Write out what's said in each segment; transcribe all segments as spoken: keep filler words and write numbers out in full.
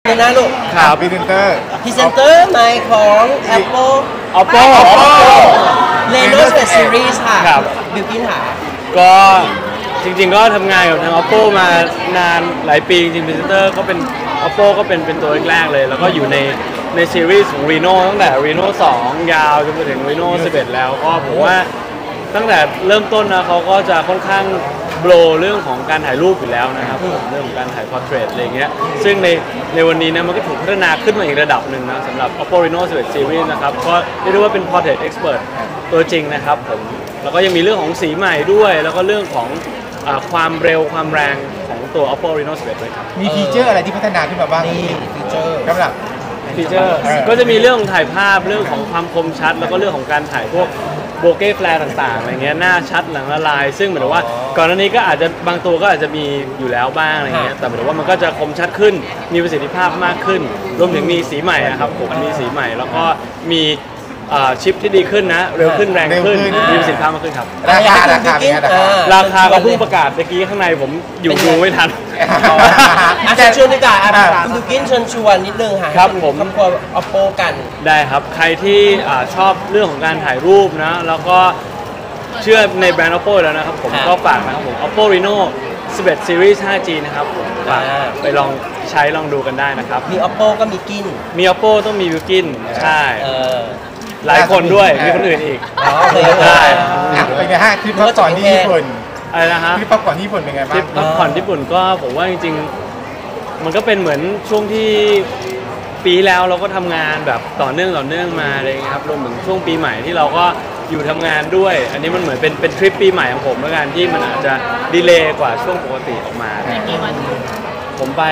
เดี๋ยวนะลูกครับพรีเซนเตอร์พรีเซนเตอร์ใหม่ของ Apple Oppo Reno Spec Series ค่ะบิวกิ้นหาก็จริงๆก็ทำงานกับทาง Oppo มานานหลายปีจริงๆพรีเซนเตอร์ก็เป็น Oppo ก็เป็นเป็นตัวแรกๆเลยแล้วก็อยู่ในในซีรีส์ของ Reno ตั้งแต่ Reno สองยาวจนไปถึง Reno สิบเอ็ดแล้วก็ผมว่าตั้งแต่เริ่มต้นนะเขาก็จะค่อนข้างโบรเรื่องของการถ่ายรูปอยู่แล้วนะครับเรื่องของการถ่ายพอร์เทรตอะไรเงี้ยซึ่งในในวันนี้นะมันก็ถูกพัฒนาขึ้นมาอีกระดับหนึ่งนะสำหรับ Oppo Reno สิบเอ็ด Series นะครับก็เรียกได้ว่าเป็น Portrait Expert ตัวจริงนะครับผมแล้วก็ยังมีเรื่องของสีใหม่ด้วยแล้วก็เรื่องของความเร็วความแรงของตัว Oppo Reno สิบเอ็ดด้วยครับมีฟีเจอร์อะไรที่พัฒนาขึ้นมาบ้างนี่ฟีเจอร์สำหรับฟีเจอร์ก็จะมีเรื่องของถ่ายภาพเรื่องของความคมชัดแล้วก็เรื่องของการถ่ายพวกโบเก้แฟลร์ต่างๆอะไรเงี้ยหน้าชัดหลังละลายซึ่งเหมือนว่าก่อนหน้านี้ก็อาจจะบางตัวก็อาจจะมีอยู่แล้วบ้างอะไรเงี้ยแต่เหมือนว่ามันก็จะคมชัดขึ้นมีประสิทธิภาพมากขึ้นรวมถึงมีสีใหม่นะครับผมมีสีใหม่แล้วก็มีชิปที่ดีขึ้นนะเร็วขึ้นแรงขึ้นมีประสิทธิภาพมากขึ้นครับราคาราคาราคาก็เพิ่งประกาศเมื่อกี้ข้างในผมอยู่ดูไม่ทันอาจารย์ชวนดีกว่าคุณดูกินชวนชวนนิดนึงค่ะครับผมครอบครัว Oppo กันได้ครับใครที่ชอบเรื่องของการถ่ายรูปนะแล้วก็เชื่อในแบรนด์ Oppo แล้วนะครับผมก็ฝากนะครับผม Oppo Reno สิบเอ็ด Series ห้าจี นะครับผมฝากไปลองใช้ลองดูกันได้นะครับมี Oppo ก็มีกินมี Oppo ต้องมีบิวกินใช่หลายคนด้วยมีคนอื่นอีกใช่เป็นไงฮะทริปพักผ่อนที่ญี่ปุ่นอะไรนะฮะทริปพักผ่อนที่ญี่ปุ่นเป็นไงบ้างทริปพักผ่อนญี่ปุ่นก็ผมว่าจริงๆมันก็เป็นเหมือนช่วงที่ปีแล้วเราก็ทำงานแบบต่อเนื่องต่อเนื่องมาอะไรเงี้ยครับรวมถึงช่วงปีใหม่ที่เราก็อยู่ทำงานด้วยอันนี้มันเหมือนเป็นเป็นทริปปีใหม่ของผมแล้วกันที่มันอาจจะดีเลย์กว่าช่วงปกติออกมาผมไป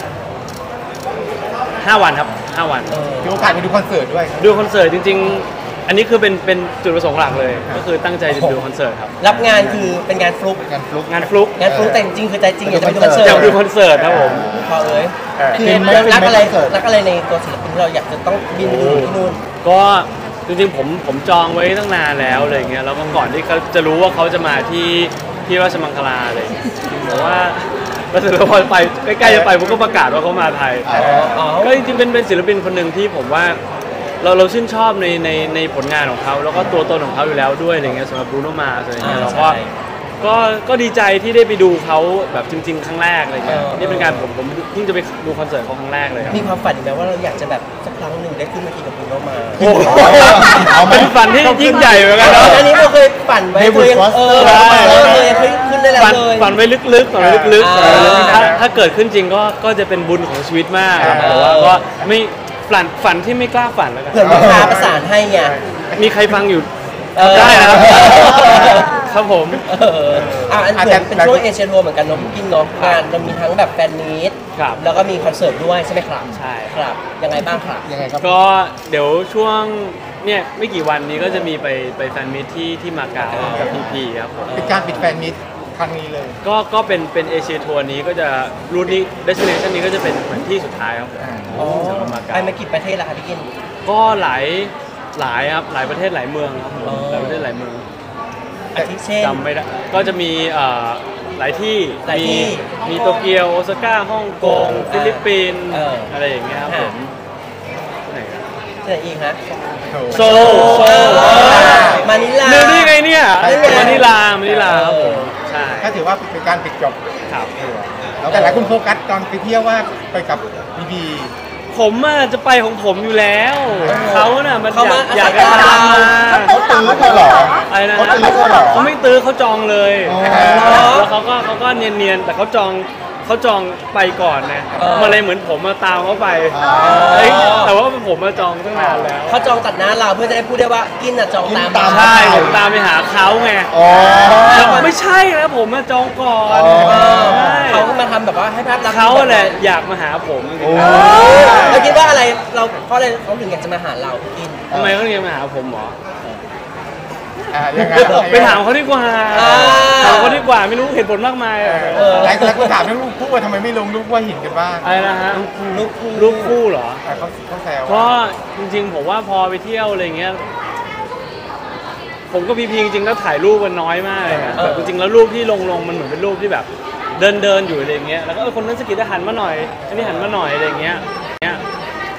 ห้าวันครับห้าวันมีโอกาสไปดูคอนเสิร์ตด้วยดูคอนเสิร์ตจริงๆอันนี้คือเป็นเป็นจุดประสงค์หลักเลยก็คือตั้งใจจะดูคอนเสิร์ตครับรับงานคือเป็นงานฟลุกงานฟลุกงานฟลุกงานฟลุกแต่จริงคือใจจริงอยากจะไปดูคอนเสิร์ตอยากดูคอนเสิร์ตครับผมพอเอ้ยคือรักอะไรรักอะไรในตัวศิลปินที่เราอยากจะต้องบินไปดูที่นู่นก็จริงๆผมผมจองไว้ตั้งนานแล้วอะไรเงี้ยแล้วก็ก่อนที่เขาจะรู้ว่าเขาจะมาที่ที่ราชมังคลาเลยแต่ว่าแล้วเสร็จแล้วพอไปใกล้ๆจะไปผมก็ประกาศว่าเขามาไทยก็จริงๆเป็นเป็นศิลปินคนหนึ่งที่ผมว่าเราเราชื่นชอบในในในผลงานของเขาแล้วก็ตัวตนของเขาอยู่แล้วด้วยอะไรเงี้ยสำหรับบรูโนมาอะไรเงี้ยเราก็ก็ก็ดีใจที่ได้ไปดูเขาแบบจริงๆครั้งแรกอะไรเงี้ยนี่เป็นการผมผมเพิ่งจะไปดูคอนเสิร์ตเขาครั้งแรกเลยมีความฝันอีกไหมว่าเราอยากจะแบบสักครั้งหนึ่งได้ขึ้นมาทีกับบรูโนมาเป็นฝันที่ยิ่งใหญ่เหมือนกันเนาะอันนี้เราเคยฝันไว้เคยเออเคยเคยขึ้นได้แล้วเลยฝันไว้ลึกๆฝันไว้ลึกๆถ้าถ้าเกิดขึ้นจริงก็ก็จะเป็นบุญของชีวิตมากแต่ว่าก็ไม่ฝันฝันที่ไม่กล้าฝันแล้วกันเผื่อลูกค้าประสานให้ไงมีใครฟังอยู่ได้นะครับครับผมอ่าอันเหมือนเป็นช่วงเอเชียทัวร์เหมือนกันน้องกินเนาะงานเรามีทั้งแบบแฟนมีตแล้วก็มีคอนเสิร์ตด้วยใช่ไหมครับใช่ครับยังไงบ้างครับยังไงครับก็เดี๋ยวช่วงเนี่ยไม่กี่วันนี้ก็จะมีไปไปแฟนมีตที่ที่มาเก๊ากับพีพีครับผมเป็นการปิดแฟนมีตครั้งนี้เลยก็ก็เป็นเป็นเอเชียทัวร์นี้ก็จะรูทนี้เดสติเนชันนี้ก็จะเป็นเหมือนที่สุดท้ายครับสำหรับมาเก๊าไปมากี่ประเทศแล้วครับพี่กินก็หลายหลายครับหลายประเทศหลายเมืองครับหลายประเทศหลายเมืองจำไม่ได้ก็จะมีหลายที่มีมีโตเกียวโอซาก้าฮ่องกงฟิลิปปินส์อะไรอย่างเงี้ยครับผมที่ไหนที่ไหนอีกฮะโซลโซลมานิลาเรื่องนี้ไงเนี่ยมานิลามานิลาครับผมใช่ก็ถือว่าเป็นการปิดจบครับแล้วแต่หลายคนโฟกัสตอนไปเที่ยวว่าไปกับบีบีผมอ่ะจะไปของผมอยู่แล้วเขาน่ะมันอยากอยากจะตามมาเขาตื้อเขาหรออะไรนะเขาไม่ตื้อเขาจองเลยแล้วเขาก็เขาก็เนียนๆแต่เขาจองเขาจองไปก่อนนะมาเลยเหมือนผมมาตามเขาไปแต่ว่าผมมาจองตั้งนานแล้วเขาจองตัดหน้าเราเพื่อจะได้พูดได้ว่ากินอ่ะจองตามใช่ผมตามไปหาเขาไงไม่ใช่นะผมมาจองก่อนเขามาทำแบบว่าให้ภาพลักษณ์เขาแหละอยากมาหาผมเราคิดว่าอะไรเราเพราะอะไรเขาถึงอยากจะมาหาเรากินทำไมเขาถึงมาหาผมหรอไปถามเขาดีกว่าถามเขาดีกว่าไม่รู้เหตุผลมากมายหลายคนถามเรื่องรูปคู่ว่าทำไมไม่ลงรูปว่าหินกันบ้างอะไรนะฮะรูปคู่รูปคู่เหรอเขาเขาแซวก็จริงๆผมว่าพอไปเที่ยวอะไรเงี้ยผมก็พีพีจริงๆแล้วถ่ายรูปมันน้อยมากเลยนะแต่จริงๆแล้วรูปที่ลงลงมันเหมือนเป็นรูปที่แบบเดินเดินอยู่อะไรเงี้ยแล้วก็คนนั้นสกิดหันมาหน่อยอันนี้หันมาหน่อยอะไรเงี้ย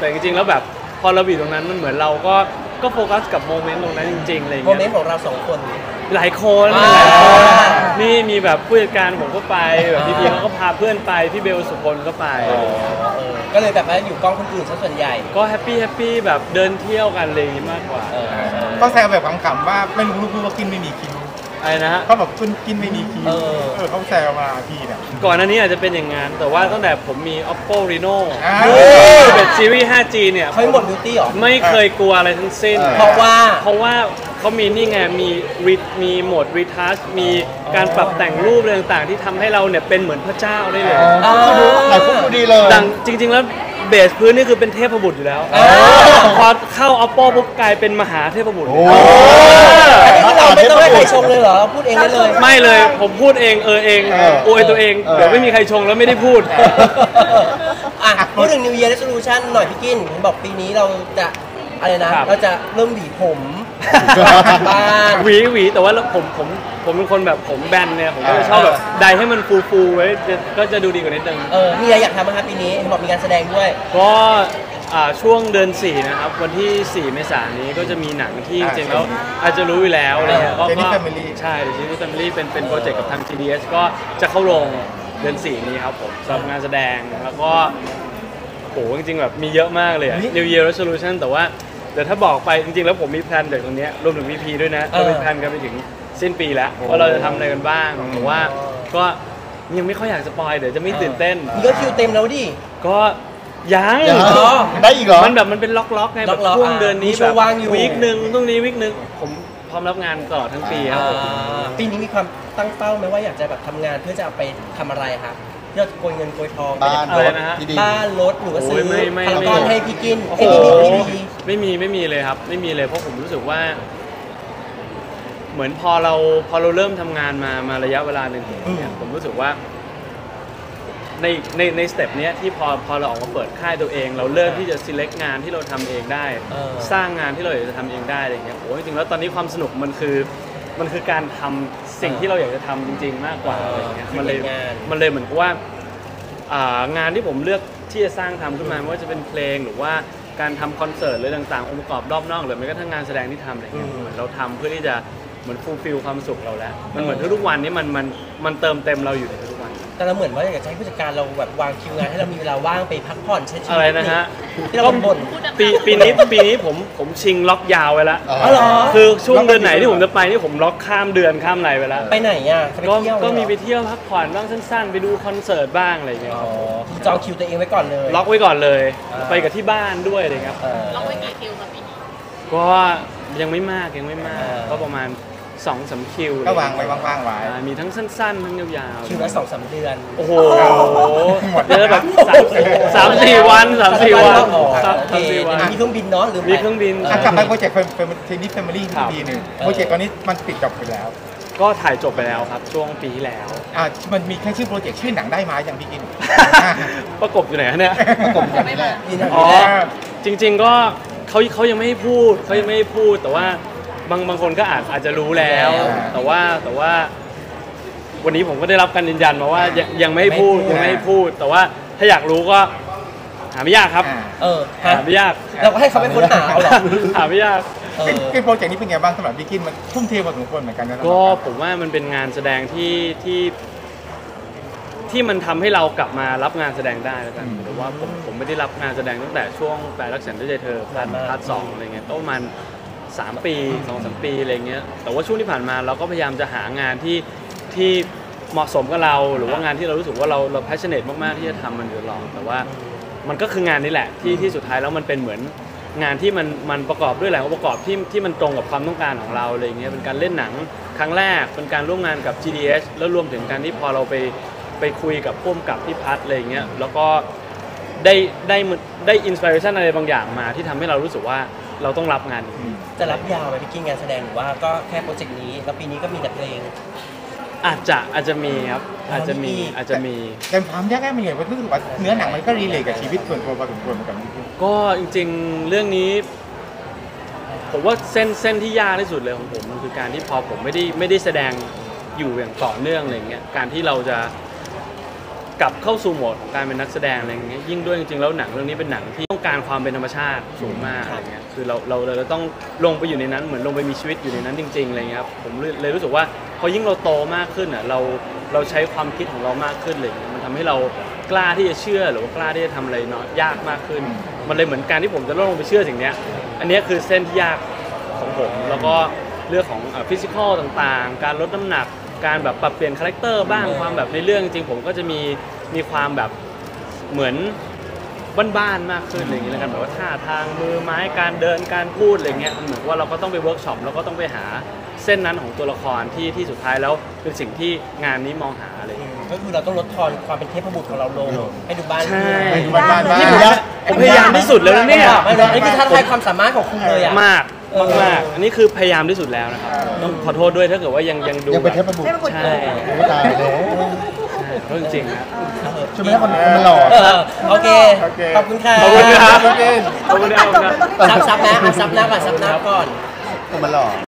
แต่จริงๆแล้วแบบพอเราอยู่ตรงนั้นมันเหมือนเราก็ก็โฟกัสกับโมเมนต์ตรงนั้นจริงๆอะไรอย่างโมเงี้ยเมนต์ของเราสองคนหลายคนหลายคนนี่มีแบบผู้จัดการผมก็ไปแบบพี่พีเขาก็พาเพื่อนไปพี่เบลสุพลก็ไปเออก็เลยแบบว่าอยู่กล้องคนอื่นซะส่วนใหญ่ก็แฮปปี้แฮปปี้แบบเดินเที่ยวกันเลยมากกว่าเออก็แซวแบบขำๆว่าไม่รู้รู้ว่ากินไม่มีคิวอะไรนะฮะเขาบอกคุณกินไม่มีคิวเออเออเขาแซวมาพี่เนี่ยก่อนหน้านี้อาจจะเป็นอย่างงั้นแต่ว่าตั้งแต่ผมมี oppo reno อ่าเป็นซีรีส์ ห้าจี เนี่ยเขาไม่หมดบิวตี้หรอไม่เคยกลัวอะไรทั้งสิ้นเพราะว่าเพราะว่าเขามีนี่ไงมีรีมีโหมด retouch มีการปรับแต่งรูปอะไรต่างๆ ที่ทำให้เราเนี่ยเป็นเหมือนพระเจ้าได้เลยอ๋อถ่ายปุ๊บดูดีเลยดังจริง ๆ แล้วเบสพื้นนี่คือเป็นเทพบุตรอยู่แล้วอ่าพอเข้า oppo ปุ๊บกลายเป็นมหาเทพบุตรโอ้อันนี้คือเราไม่ต้องให้ใครชมเลยเหรอเราพูดเองได้เลยไม่เลยผมพูดเองเออเองเอออวยตัวเองเออเดี๋ยวไม่มีใครชงแล้วไม่ได้พูดอ่ะพูดถึง New Year Resolution หน่อยพี่กินเห็นบอกปีนี้เราจะอะไรนะครับเราจะเริ่มหวีผมบ้านหวีหวีแต่ว่าแล้วผมผมผมเป็นคนแบบผมแบนเนี่ยผมก็จะชอบแบบไดให้มันฟูฟูๆไว้จะก็จะดูดีกว่านิดนึงเออมีอะไรอยากทำไหมครับปีนี้เห็นบอกมีการแสดงด้วยก็อ่าช่วงเดือนสี่นะครับ วันที่สี่เมษายนนี้ก็จะมีหนังที่จอ่าริงๆแล้วอาจจะรู้อยู่แล้วอะไรเงี้ยก็ Jenny ก็ Family ใช่เจนนี่แฟมิลี่เป็นเป็นโปรเจกต์กับทาง ที ดี เอส ก็จะเข้าโรงเดือนสี่นี้ครับผมสำหรับงานแสดงแล้วก็โหจริงๆแบบมีเยอะมากเลยอะ New Year Resolution แต่ว่าเดี๋ยวถ้าบอกไปจริงๆแล้วผมมีแพลนเดี๋ยวตรงเนี้ยรวมถึง วี พี ด้วยนะเอก็อมีแพลนกันไปถึงสิ้นปีแล้วว่าเราจะทำอะไรกันบ้างแต่ว่าก็ยังไม่ค่อยอยากสปอยเดี๋ยวจะไม่ตื่นเต้นนี่ก็คิวเต็มแล้วดิก็ยังยังอ๋อได้อีกเหรอมันแบบมันเป็นล็อกๆไงแบบล็อกๆช่วงเดือนนี้มีช่แบวงบว่างอยู่วีคหนึ่งตรงนี้วีคหนึ่งผมพร้อมรับงานตลอดทั้งปีครับผมอ่าปีนี้มีความตั้งเป้าไหมว่าอยากจะแบบทำงานเพื่อจะเอาไปทำอะไรครับเพื่อโกยเงินโกยทองบ้านอะรไรถนะฮะที่ดีบ้านรถหรือว่าซื้อโอ้ยไม่ไม่พารากไม่อนให้พี่กินโอ้เอ้โหยพี่พี่พี่ไม่มีไม่มีเลยครับ ไม่มีเลยเพราะผมรู้สึกว่า เหมือนพอเราพอเราเริ่มทำงานมามาระยะเวลาหนึ่งเนี่ยผมรู้สึกว่า ในในในสเต็ปเนี้ยที่พอพอเราออกมาเปิดค่ายตัวเอง เราเริ่มที่จะ select งานที่เราทำเองได้เออสร้างงานที่เราอยากจะทำเองได้อะไรเงี้ยโอ้ยจริงๆแล้วตอนนี้ความสนุกมันคือมันคือการทำสิ่งที่เราอยากจะทำจริง ๆ มากกว่าอะไรเงี้ยมันเลยมันเลยเหมือนกับว่าอ่างานที่ผมเลือกที่จะสร้างทำขึ้นมาไม่ว่าจะเป็นเพลงหรือว่าการทำคอนเสิร์ตหรือต่างๆองค์ประกอบรอบนอกหรือแม้กระทั่งงานแสดงที่ทำอะไรเงี้ยเหมือนเราทำเพื่อที่จะเหมือนฟูลฟิลความสุขเราแล้วมันเหมือนทุกๆวันนี้มันมันมันเติมเต็มเราอยู่ในทุกวันแต่เราเหมือนว่าอยากจะให้ผู้จัดการเราแบบวางคิวงานให้เรามีเวลาว่างไปพักผ่อนใช้ชีวิตอะไรนะฮะที่เราบ่นปีปีนี้ปีนี้ผมผมชิงล็อกยาวไว้แล้วอ๋ออ๋อเหรอคือช่วงเดือนไหนที่ผมจะไปนี่ผมล็อกข้ามเดือนข้ามอะไรไปแล้วไปไหนอ่ะจะไปก็เที่ยวก็มีเหรอไปเที่ยวพักผ่อนบ้างสั้นๆ ไปดูคอนเสิร์ตบ้างอะไรอย่างเงี้ยอ๋อจองคิวตัวเองไว้ก่อนเลยล็อกไว้ก่อนเลยอ่าไปกับที่บ้านด้วยอะไรเงี้ยครับเออเราไปกี่คิวครับปีนี้ก็ยังไม่มากยังไม่มากอ่าก็ประมาณสองสามคิวก็วางไว้ว่างๆไว้อ่ามีทั้งสั้นๆทั้งยาวๆคิวละสองสามเดือนโอ้โหเดือนละแบบสามสามสี่วันสามสี่วันอ๋อสามโอเคสี่วันมีเครื่องบินเนาะหรือมีเครื่องบินอ่ะกลับไปโปรเจกต์เทนนิสแฟมิลี่ครับทีหนึ่งโปรเจกต์ตอนนี้มันปิดจบไปแล้วก็ถ่ายจบไปแล้วครับ ช่วงปีที่แล้วอ่ะมันมีแค่ชื่อโปรเจกต์ชื่อหนังได้ไหมอย่างพี่กินประกบอยู่ไหนฮะเนี่ยประกบอย่างนี้แหละนี่นะอ๋อ จริงๆก็เขาเขายังไม่ให้พูดเขายังไม่ให้พูด แต่ว่าบางบางคนก็อาจอาจจะรู้แล้ว แต่ว่าแต่ว่า วันนี้ผมก็ได้รับการยืนยันมาว่ายังยังไม่ให้พูดยังไม่ให้พูด แต่ว่าถ้าอยากรู้ก็หาไม่ยากครับอ่าเออฮะหาไม่ยากเราก็ให้เขาไปค้นหาเอาเหรอหาไม่ยากเออคือโปรเจกต์นี้เป็นไงบ้างสำหรับพี่กินมันทุ่มเทพอสมควรเหมือนกันนะก็ผมว่ามันเป็นงานแสดงที่ที่ที่มันทำให้เรากลับมารับงานแสดงได้แล้วกันหรือว่าผมผมไม่ได้รับงานแสดงตั้งแต่ช่วงแปลรักฉันด้วยใจเธอพาร์ทพาร์ทสองอะไรเงี้ยก็ประมาณสามปีสองสามปีอะไรเงี้ยแต่ว่าช่วงที่ผ่านมาเราก็พยายามจะหางานที่ที่เหมาะสมกับเราหรือว่างานที่เรารู้สึกว่าเราเรา passionate มากๆที่จะทำมันอยู่ตลอดแต่ว่ามันก็คืองานนี้แหละที่ที่สุดท้ายแล้วมันเป็นเหมือนงานที่มันมันประกอบด้วยหลายองค์ประกอบที่ที่มันตรงกับความต้องการของเราอะไรเงี้ยเป็นการเล่นหนังครั้งแรกเป็นการร่วมงานกับ จี ดี เอส แล้วรวมถึงการที่พอเราไปไปคุยกับพ่วงกับที่พัดอะไรเงี้ยแล้วก็ได้ได้ได้อินสปิเรชันอะไรบางอย่างมาที่ทำให้เรารู้สึกว่าเราต้องรับงานนี้จะรับยาวไหมพี่กิ้งงานแสดงหรือว่าก็แค่โปรเจกต์นี้แล้วปีนี้ก็มีแต่เพลงอาจจะอาจจะมีครับอาจจะมีมีอาจจะมีแต่ความยากง่ายมันอย่างว่ารู้สึกว่าเนื้อหนังมันก็รีเลทกับชีวิตส่วนตัวพอสมควรเหมือนกันพี่กินก็จริงๆเรื่องนี้ ผมว่าเส้นเส้นที่ยากที่สุดเลยของผมมันคือการที่พอผมไม่ได้ไม่ได้แสดงอยู่อย่างต่อเนื่องอะไรเงี้ยการที่เราจะกลับเข้าสู่โหมดของการเป็นนักแสดงอะไรอย่างเงี้ยยิ่งด้วยจริงๆแล้วหนังเรื่องนี้เป็นหนังที่ต้องการความเป็นธรรมชาติสูงมากอะไรเงี้ยคือเราเราเราต้องลงไปอยู่ในนั้นเหมือนลงไปมีชีวิตอยู่ในนั้นจริงๆอะไรเงี้ยครับผมเลยรู้สึกว่าพอยิ่งเราโตมากขึ้นอ่ะเราเราใช้ความคิดของเรามากขึ้นเลยมันทำให้เรากล้าที่จะเชื่อหรือว่ากล้าที่จะทำอะไรเนาะยากมากขึ้นมันเลยเหมือนการที่ผมจะลงไปเชื่อสิ่งเนี้ยอันนี้คือเส้นที่ยากของผมแล้วก็เรื่องของฟิสิกอลต่างๆการลดน้ำหนักการแบบปรับเปลี่ยนคาแรคเตอร์บ้างความแบบในเรื่องจริงผมก็จะมีมีความแบบเหมือนบ้านๆมากขึ้นอะไรอย่างเงี้ยแล้วกันแบบว่าท่าทางมือไม้การเดินการพูดอะไรเงี้ยเหมือนว่าเราก็ต้องไปเวิร์กช็อปแล้วก็ต้องไปหาเส้นนั้นของตัวละครที่ที่สุดท้ายแล้วเป็นสิ่งที่งานนี้มองหาอะไรอย่างเงี้ยก็คือเราต้องลดทอนความเป็นเทพบุตรของเราลงให้ดูบ้านใช่บ้านบ้านบ้านนี่ผมผมพยายามที่สุดแล้วนะเนี่ยไม่ไม่นี่คือท้าทายความสามารถของคุณเลยอ่ะมากมากมากอันนี้คือพยายามที่สุดแล้วนะครับต้องขอโทษด้วยถ้าเกิดว่ายังยังดูยังเป็นเทพบุตรใช่ไม่ตายเลยเพราะจริงๆนะใช่ไหมคนมันหล่อเออโอเค ขอบคุณค่ะขอบคุณครับโอเคขอบคุณครับซับซับนะอ่ะซับหน้าก่อนซับหน้าก่อนมันหล่อ